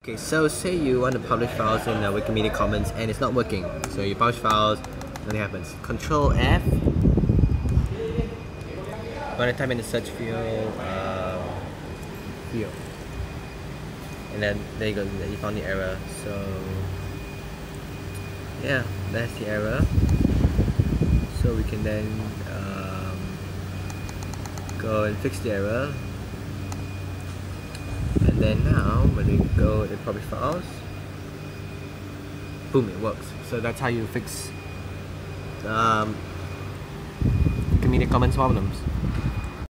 Okay, so say you want to publish files in Wikimedia Commons and it's not working. So you publish files, nothing happens. Control F. I'm gonna type in the search field, and then there you go. You found the error. So yeah, that's the error. So we can then go and fix the error. And then now, when we go to publish files, boom, it works. So that's how you fix Wikimedia Commons problems.